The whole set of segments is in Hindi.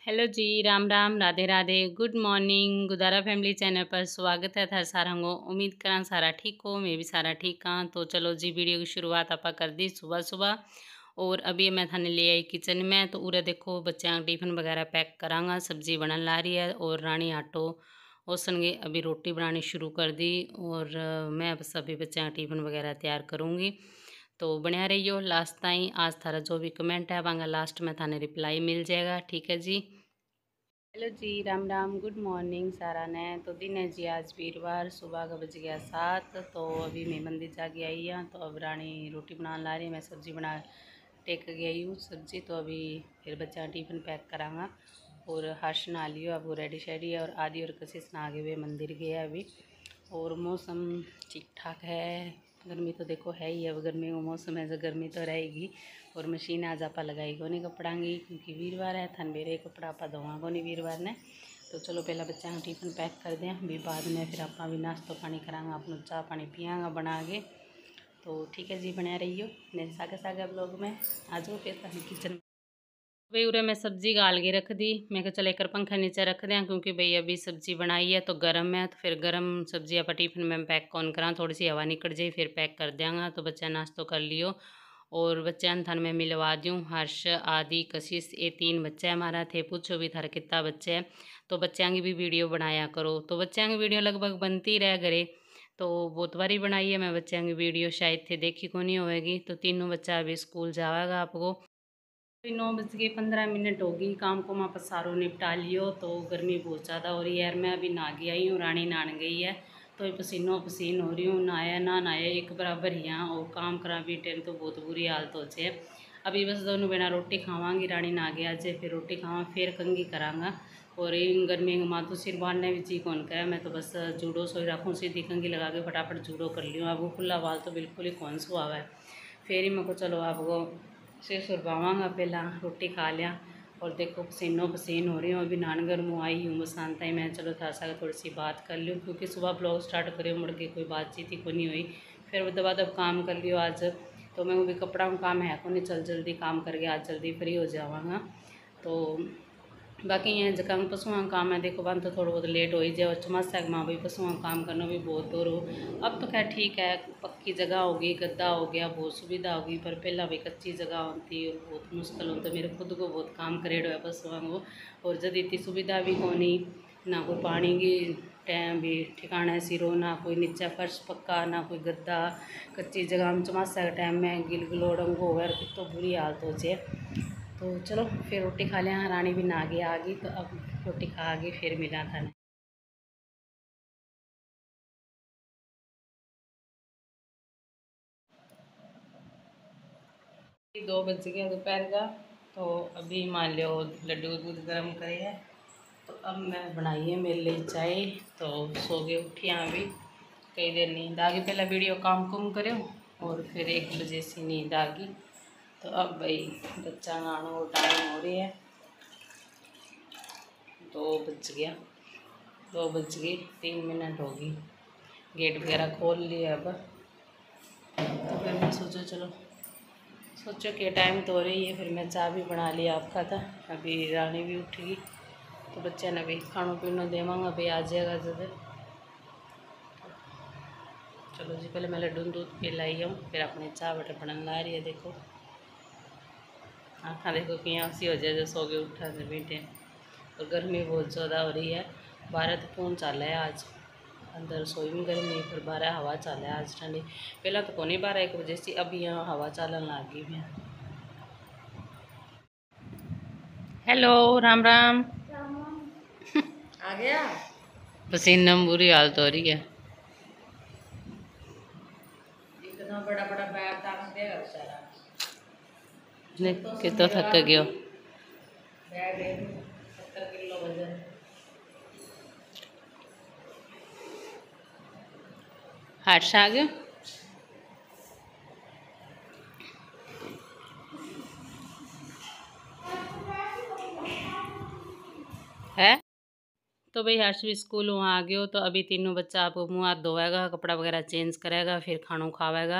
हेलो जी, Ram Ram, Radhe Radhe, good morning. Gudara family channel पर स्वागत है थार सारा को। उम्मीद करा सारा ठीक हो, मैं भी सारा ठीक हाँ। तो चलो जी, वीडियो की शुरुआत आप कर दी सुबह सुबह। और अभी मैं थाने ले आई किचन में। तो उरे देखो बच्चों का टिफिन वगैरह पैक करांगा, सब्जी बनन ला रही है। और रानी आटो ओसन गए, अभी रोटी बनानी शुरू कर दी। और मैं बस अभी बच्चों का टिफिन वगैरह तैयार करूँगी। तो बनिया रहियो लास्ट ताई। आज थारा जो भी कमेंट है वांगा लास्ट में थाने रिप्लाई मिल जाएगा, ठीक है जी। हेलो जी, राम राम, गुड मॉर्निंग सारा ने। तो दिन है जी आज वीरवार, सुबह का बज गया 7। तो अभी मैं मंदिर जाके आई हाँ। तो अब रानी रोटी बनाने ला रही है, मैं सब्जी बना टेक गई हूँ सब्जी। तो अभी फिर बच्चा टिफिन पैक करांगा। और हर्ष नहा लियो, अब वो रेडी शेडी है। और आदि और कशिश नहा के हुए मंदिर गया अभी। और मौसम ठीक ठाक है। गर्मी तो देखो है ही, अब गर्मी का मौसम है, जो गर्मी तो रहेगी। और मशीन आज आप लगाई को नहीं कपड़ा की, क्योंकि वीरवार है। थन मेरे कपड़ा आप धोवा को नहीं वीरवार ने। तो चलो पहला बच्चा का टिफिन पैक कर दें, भी बाद में फिर आप भी नाश्तो पानी करांगा, अपना चाह पानी पियांगा बना के। तो ठीक है जी, बना रहियो मेरे सागे सागे ब्लॉग में। आ जाओ फिर किचन। भाई उरे मैं सब्जी गाल के रख दी। मैं कहा चल एक पंखा नीचे रख दें, क्योंकि भाई अभी सब्जी बनाई है तो गर्म है। तो फिर गर्म सब्जी आप टिफिन में पैक कौन करा, थोड़ी सी हवा निकल जाए फिर पैक कर देंगे। तो बच्चा नाश्तो कर लियो। और बच्चा थान में मिलवा दूँ, हर्ष आदि कशिश, ये 3 बच्चे हमारा थे। पूछो भी थारा कितना बच्चे हैं। तो बच्चों की भी वीडियो बनाया करो। तो बच्चों की वीडियो लगभग बनती रह घरे। तो बहुत बारी बनाई है मैं बच्चों की वीडियो, शायद थे देखी को नहीं होएगी। तो तीनों बच्चा अभी स्कूल जाएगा आपको। 9 बज के 15 मिनट होगी, काम को मैं सारों निपटा लियो। तो गर्मी बहुत ज़्यादा हो रही है यार। मैं अभी नहा के आई हूँ, रानी नहान गई है। तो ये पसीनों पसीन हो रही हूँ, नहाया ना नहाया एक बराबर ही यहाँ। और काम करा भी टाइम तो बहुत बुरी हालत हो जाए। अभी बस दोनों बिना रोटी खावांगी, रानी नहा गया जे फिर रोटी खावा फिर कंगी करांगा। और इन गर्मी में माथू सिर बांधने भी जी कौन करे। मैं तो बस जूडो सोई रखूँ, सीधी कंगी लगा के फटाफट जूडो कर लियूँ। अब वो खुला बाल तो बिल्कुल ही कौन सो आवा है। फिर ही मेरे को चलो आपको सिर सुरवावांगा, पहला रोटी खा लिया। और देखो पसीनों पसीन हो रही हूँ, अभी नानगर मुँह आई हूँ बसानता ही। मैं चलो था सा थोड़ी सी बात कर लूँ, क्योंकि सुबह ब्लॉग स्टार्ट करे मुड़ के कोई बातचीत ही को नहीं हुई। फिर दबा दब काम कर लियो आज। तो मैं वो भी कपड़ा में काम है को नहीं, चल जल्दी काम करके आज जल्दी फ्री हो जावांगा। तो बाकी ये जगह में पशुओं का काम है, देखो बन तो थोड़ा बहुत लेट हो ही जाए। और चमत्सा माँ भाई पशुओं का काम करना भी बहुत दूर हो। अब तो खैर ठीक है, पक्की जगह होगी, गद्दा हो गया, बहुत सुविधा होगी। पर पहला भाई कच्ची जगह होती और बहुत मुश्किल होता। मेरे खुद को बहुत काम करेड़ो है पशुओं को। और जब इतनी सुविधा भी होनी, ना कोई पानी की टाइम भी ठिकाना सिरो, ना कोई नीचा फर्श पक्का, ना कोई गद्दा, कच्ची जगह में चमासा के टाइम में गिल गिलोड़ों को हो तो बुरी हालत हो जाए। तो चलो फिर रोटी खा लिया, रानी भी नहा के आ गई। तो अब रोटी खा के फिर मिला था। 2 बज गया दोपहर का। तो अभी मान लो लड्डू दूध गर्म करे है। तो अब मैं बनाई है मेरे लिए चाय। तो सो गए उठिया अभी कई देर नींद आ गई, पहला वीडियो काम कुम करो। और फिर 1 बजे से नींद आ गई। तो अब भाई बच्चा नहाने को टाइम हो रही है। 2 बज गया, 2 बज गई 3 मिनट होगी। गेट वगैरह खोल लिया अब। तो फिर मैं सोचा चलो, सोचो कि टाइम तो हो रही है। फिर मैं चाय भी बना लिया आपका था। अभी रानी भी उठ गई। तो बच्चे ने भी खानों पीनो देवांगा, अभी आ जाएगा जब। चलो जी, पहले मैं लड्डू दूध पिलाई हूँ, फिर अपनी चाय बटर बनन ला रही है। देखो आँखा देखो कि सी हो जाए जो सो के उठा से बैठे। और गर्मी बहुत ज़्यादा हो रही है। 12 तो फोन चल है आज, अंदर रसोई में गर्मी, फिर 12 हवा चल है आज ठंडी। पहला तो कौन 12-1 बजे से, अभी यहाँ हवा चलन लग गई है। हेलो राम राम। आ गया। पसीना में बुरी हालत हो रही है। इतना बड़ा बड़ा बैग टांग देगा बेचारा। कितो थक गयो। बैग 70 किलो वजन। हर्ष आ गयो। है तो भाई हर्ष भी स्कूल वहाँ आ गयो। तो अभी तीनों बच्चा आपको मुँह हाथ धोएगा, कपड़ा वगैरह चेंज करेगा, फिर खानों खावेगा।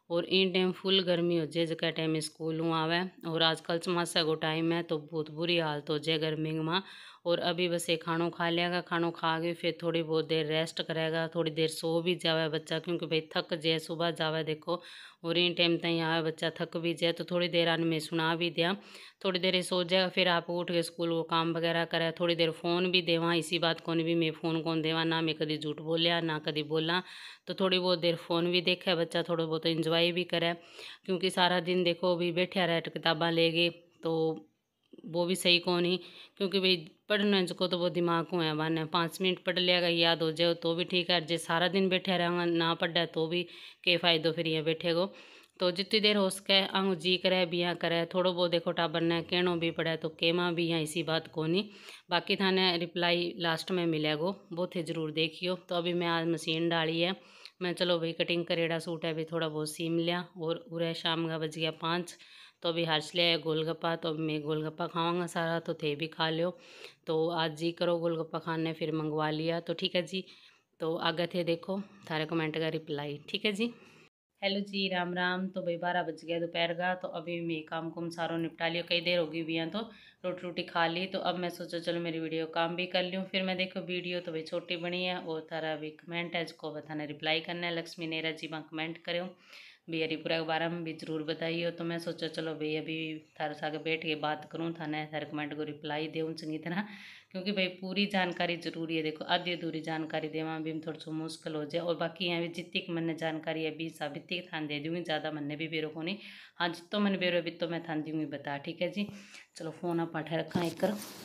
और इन टाइम फुल गर्मी हो जाए जगह टाइम स्कूल आवे। और आजकल चमासा को टाइम है तो बहुत बुरी हालत हो जाए गर्मी में। और अभी बस एक खानों खा लियागा, खानों खा के फिर थोड़ी बहुत देर रेस्ट करेगा, थोड़ी देर सो भी जावे बच्चा, क्योंकि भाई थक जाए सुबह जावे देखो। और इन टाइम तक आवे बच्चा थक भी जाए तो थोड़ी देर आने में सुना भी दिया, थोड़ी देर सो जाएगा, फिर आप उठ के स्कूल वो काम वगैरह करे। थोड़ी देर फ़ोन भी देवा, इसी बात को भी मैं फ़ोन कौन देवा ना, मैं कभी झूठ बोलिया ना कभी बोला। तो थोड़ी बहुत देर फ़ोन भी देखे बच्चा, थोड़ा बहुत इंजॉय भी करे, क्योंकि सारा दिन देखो भी बैठा रहे किताबा लेके तो वो भी सही को नहीं। क्योंकि भाई पढ़ने को तो वो दिमाग को है बने 5 मिनट पढ़ लिया याद हो जाए तो भी ठीक है, जे सारा दिन बैठे रहेंगे ना पढ़े तो भी के फ़ायदो फिर ये बैठे को। तो जितनी देर हो सके आंग जी करे बिया करे, थोड़ो बहुत देखो टाबर ने कहनो भी पड़े तो केमा भी यहाँ इसी बात को नहीं। बाकी थाने रिप्लाई लास्ट में मिलेगो, बहुत ही ज़रूर देखियो। तो अभी मैं आज मशीन डाली है, मैं चलो भाई कटिंग करेड़ा सूट है भी थोड़ा बहुत सीम लिया। और उरे शाम का बज गया 5, तो अभी हर्ष ले आया गोलगप्पा, तो अभी मैं गोलगप्पा खाऊंगा सारा, तो थे भी खा लियो। तो आज जी करो गोलगप्पा खाने, फिर मंगवा लिया तो ठीक है जी। तो आगे थे देखो थारे कमेंट का रिप्लाई, ठीक है जी। हेलो जी, राम राम। तो भाई 12 बज गया दोपहर का, तो अभी मैं काम कुम सारों निपटा लियो, कई देर होगी भी यहाँ तो रोटी रोटी खा ली। तो अब मैं सोचा चलो मेरी वीडियो काम भी कर लूँ। फिर मैं देखो वीडियो तो भाई छोटी बनी है और थारा भी कमेंट है जिसको बताना रिप्लाई करना है। लक्ष्मी नेरा जी में कमेंट करो भी हरिपुरा के बारे में भी जरूर बताइए। तो मैं सोचा चलो भाई अभी थारे साथ बैठ के बात करूँ, थाने थारे कमेंट को रिप्लाई दूँ चंगी तरह, क्योंकि भाई पूरी जानकारी जरूरी है। देखो आधी अधूरी जानकारी देवा भी थोड़ा सा मुश्किल हो जाए। और बाकी यहाँ भी जितनी मैंने जानकारी है भी साबित थान दे दूँगी, ज़्यादा मैंने भी बेरो को नहीं। हाँ जितो मैंने बेरो भी तो मैं थान दूँगी बता, ठीक है जी। चलो फ़ोन आप पाठे रखा एक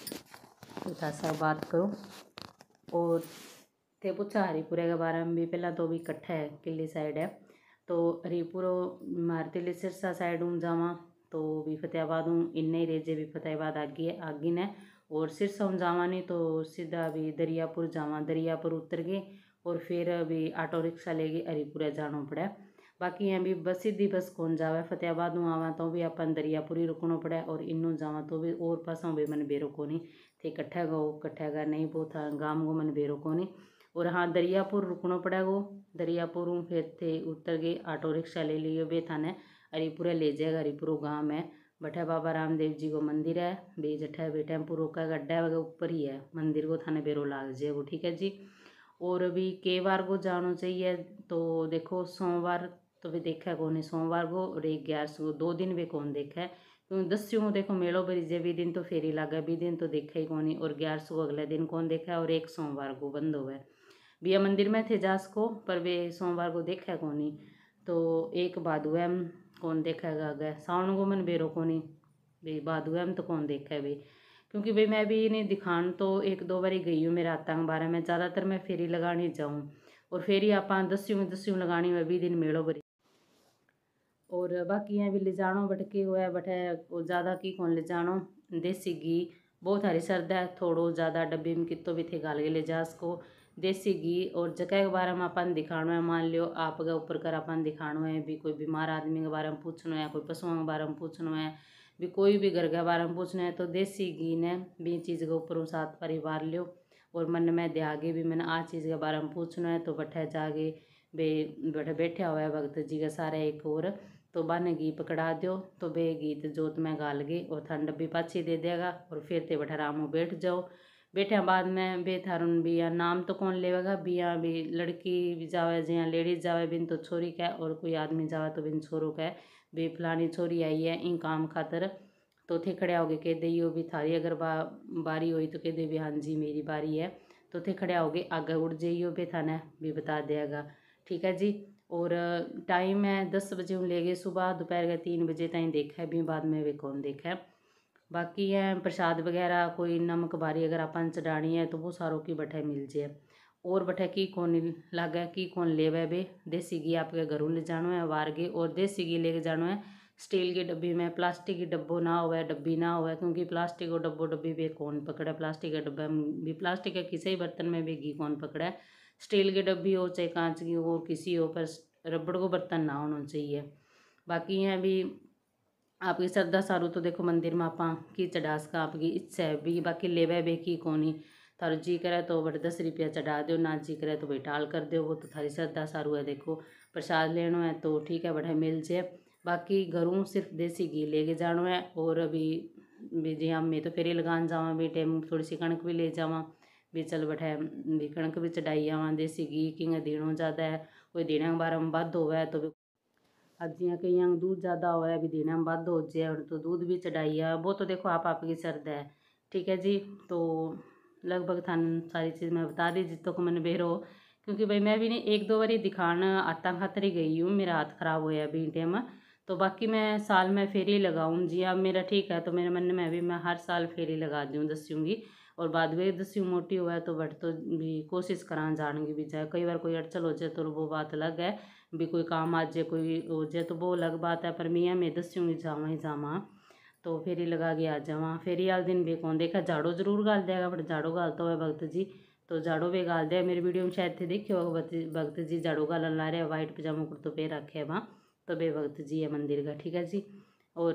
उठा सा बात करो। और थे पूछा हरिपुरे के बारे में भी, पहला तो भी इकट्ठा है किली साइड है। तो हरिपुरो मारतीली सिरसा साइड हूँ जावा तो भी फतेहाबाद हूँ इन्ने ही रेजे भी फतेहाबाद आगी ने। और सिरसा हूँ जावा नहीं तो सीधा भी दरियापुर जावा, दरियापुर उतर गए और फिर अभी ऑटो रिक्शा लेके हरिपुरा जाना पड़े। बाकी यहाँ भी बस सीधी बस कौन जावे, फतेहाबाद हूँ आवा तो भी अपन दरियापुर ही रुकना पड़े, और इनू जावा तो भी और पासों भी मन बेरो को नहीं थे कट्ठा गो कट्ठा गा नहीं वो था गाम गो मन बेरो को नहीं। और हाँ दरियापुर रुकना पड़ेगा, दरियापुर फिर थे उतर गए ऑटो रिक्शा ले लियो बे थाने हरिपुरा ले जाएगा। हरिपुरो गाँव है बठे बाबा रामदेव जी को मंदिर है बे जठे बे टेम्पो रोका गड्ढा वगैरह ऊपर ही है मंदिर को, थाने बेरो लाग जाए वो, ठीक है जी। और अभी के बार को जाना चाहिए तो देखो सोमवार तो भी देखा कौन है सोमवार को, और 11 को 2 दिन भी कौन देखा है, क्योंकि 10 को देखो मेलो बरीजे भी दिन तो फेरी लागे भी दिन तो देखा ही कौन, और 11 को अगले दिन कौन देखा है, और एक सोमवार को बंद हुआ है। बिया मंदिर में थे जास को पर वे सोमवार को देखा कोनी। तो एक बादुएम कौन देखेगा गया सावन को मन बेरो कोनी भाई बादुएम तो कौन देखा है भाई, क्योंकि भाई मैं भी नहीं दिखान तो 1-2 बारी गई हूँ मेरे आतंक बारे में, ज़्यादातर मैं फेरी लगानी जाऊँ। और फेरी आप 10 लगानी हुआ 20 दिन मेड़ो बरी। और बाकी यहाँ भी ले जानो बटके हुआ है बटे ज़्यादा की कौन ले जानो, देसी घी बहुत हरी सर्द है थोड़ो ज़्यादा डब्बे में कितो भी थे गाल के ले जा सको देसी घी। और जगह के बारे में अपन दिखाना है, मान लियो आप के ऊपर कर अपन दिखाना है भी कोई बीमार आदमी के बारे में पूछना है, कोई पशुओं के बारे में पूछना है, भी कोई भी घर के बारे में पूछना है तो देसी घी ने भी चीज़ के ऊपर साथ परिवार लियो। और मन में त्यागे भी मैंने आ चीज़ के बारे में पूछना है तो बठे जागे बे बठे बैठा हुआ है भगत जी का सारे एक और, तो बाने घी पकड़ा दो तो बे गीत जोत में गाल गई और थान डब्बी पाछी दे देगा। और फिर ते बैठा रामो बैठ जाओ, बैठे बाद में बे थारुन बिया नाम तो कौन लेवेगा, बिया भी लड़की भी जावे जिया लेडीज जावे बिन तो छोरी का, और कोई आदमी जावे तो बिन छोरो का बे फलानी छोरी आई है इन काम खातर। तो थे खड़े होगे कह दइयो भी थारी अगर बारी हुई तो कह दे भी हाँ जी मेरी बारी है, तो थे खड़े होगे आगे उड़ जाइयो बे थाने भी बता देगा, ठीक है जी। और टाइम है 10 बजे हम ले गए सुबह, दोपहर के 3 बजे तक देखा है भी बाद में वे कौन देखा है। बाकी है प्रसाद वगैरह कोई नमक बारी अगर अपन चढ़ानी है तो वो सारों की बठे मिल जाए। और बठे की कौन लागे की कौन लेवे बे देसी घी आपके घरों ले जानो है वारगे, और देसी घी लेके जानो है स्टील की डब्बी में, प्लास्टिक की डब्बो ना होवे डब्बी ना होवे, क्योंकि प्लास्टिक को डब्बो डब्बी भी कौन पकड़े, प्लास्टिक के डब्बे में भी प्लास्टिक के किसी बर्तन में भी घी कौन पकड़े, स्टील की डब्बी हो चाहे कांच की हो किसी हो पर रबड़ को बर्तन ना होना चाहिए। बाकी यहाँ भी आपकी श्रद्धा सारू तो देखो मंदिर में आप की चढ़ास का आपकी इच्छा है भी, बाकी लेवे बे की कोनी थारो जी करे तो बड़े 10 रुपया चढ़ा दो, ना जी करे तो भाई टाल कर दो, वो तो थारी श्रद्धा सारू है देखो। प्रसाद लेना है तो ठीक है बैठे मिल जाए। बाकी घरों सिर्फ देसी घी लेके जाना है। और अभी भी जी हम मैं तो फेरी लगान जावा भी टाइम थोड़ी सी कणक भी ले जावा भी चल बैठे भी कणक भी चढ़ाई आवा। देसी घी कि देना ज़्यादा है कोई देने के बारे में बद होवे तो अब जियां कई दूध ज़्यादा होया भी देने में बद हो जाए और तो दूध भी चढ़ाई है वो तो देखो आप की श्रद्धा है। ठीक है जी। तो लगभग थान सारी चीज़ मैं बता दी जितों को मैंने बेरो क्योंकि भाई मैं भी नहीं एक दो बारी दिखान आता खातर ही गई हूँ मेरा हाथ खराब होया भी टाइम। तो बाकी मैं साल में फेरी लगाऊँ जी अब मेरा ठीक है तो मेरे मन में भी मैं हर साल फेरी लगा दूँ दस्यूँगी। और बाद में दस्यू मोटी हुआ है तो बट तो भी कोशिश करा जाने भी जाए कई बार कोई अड़चल हो जाए तो वो बात अलग है भी कोई काम आ जाए कोई हो जाए तो वो अलग बात है। पर मियाँ मैं दस्यूँगी जावा ही जावा तो फेरी लगा के आ जावा। फेरी वाले दिन भी कौन देखा झाड़ू जरूर गाल देगा बट झाड़ू गालता हुआ भगत जी तो झाड़ू भी गाल दिया। मेरी वीडियो में शायद थे देखे हो भगत जी झाड़ू गालन ला रहे वाइट पजामा कुर्तो पे रखे है वहाँ तो बे भगत जी है मंदिर का। ठीक है जी। और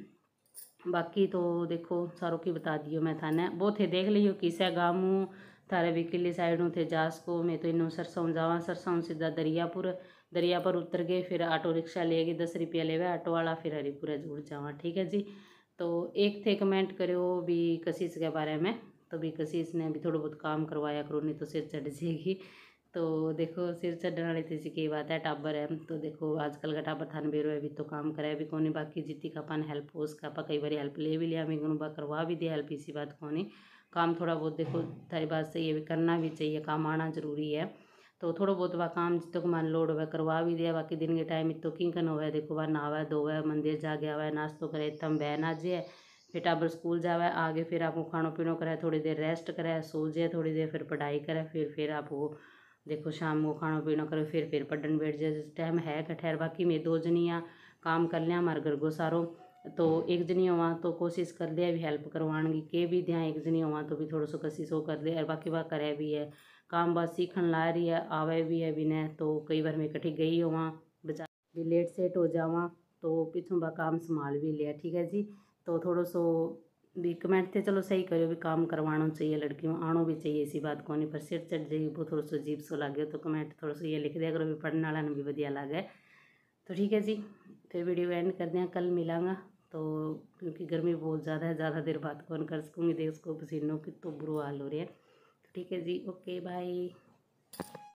बाकी तो देखो सारों की बता दियो मैं थाने वो थे देख लियो किसा गामू थारे विकली साइड थे जास को मैं तो इन्हों सरसों जावा सरसों सीधा दरिया पर उतर गए फिर ऑटो रिक्शा ले गए 10 रुपया लेवे ऑटो वाला फिर हरिपुरा जुड़ जावा। ठीक है जी। तो एक थे कमेंट करो भी कशिश के बारे में तो भी कशिश ने भी थोड़ा बहुत काम करवाया करो नहीं तो सिर चढ़ जाएगी। तो देखो सिर चढ़ने वाली थी की बात है टाबर है तो देखो आजकल का टाबर थान बेरो है भी तो काम करे भी कौन बाकी जितनी का अपन हेल्प हो उसका अपन कई बार हेल्प ले भी लिया मैं गुनबा करवा भी दिया हेल्प इसी बात को नहीं काम थोड़ा बहुत देखो थारी बात सही है भी करना भी चाहिए काम आना जरूरी है। तो थोड़ा बहुत वह काम जितों मन लोड हुआ करवा भी दिया बाकी दिन के टाइम इतो किंकन हुआ देखो वह नहावा धोवा मंदिर जा गया हुआ नाश्तो करे तम बहन आ जाए फिर टाबर स्कूल जावा आगे फिर आपको खानो पीनो करे थोड़ी देर रेस्ट करे सो जाए थोड़ी देर फिर पढ़ाई करे फिर आपको देखो शाम को खाना पीना करो फिर पढ़न बैठ जाए टाइम है ठहर। बाकी मैं दो जनियाँ काम कर लिया हमारे घर को सारो तो एक जनी हुआ तो कोशिश कर लिया भी हेल्प करवाने की के भी दिया एक जनी हुआ तो भी थोड़ा सो कोशिश हो कर लिया बाकी वह करे भी है काम बस सीखन ला रही है आवे भी है विनय तो कई बार मैं इकट्ठी गई हुआ बचा भी लेट सेट हो जावा तो पिछों बा काम संभाल भी लिया। ठीक है जी। तो थोड़ा सो भी कमेंट थे चलो सही करो भी काम करवाना चाहिए लड़कियों आनो भी चाहिए इसी बात को नहीं पर सिर चढ़ जाएगी वो थोड़ा सो अजीब सो लगे तो कमेंट थोड़ा सा ये लिख दिया करो भी पढ़ने वाला भी बढ़िया लगे। तो ठीक है जी। फिर वीडियो एंड कर दें कल मिलांगा तो क्योंकि गर्मी बहुत ज़्यादा है ज़्यादा देर बात कौन कर सकूँगी देख उसको पसीनों की तो बुरा हाल हो रहा है। तो ठीक है जी ओके बाय।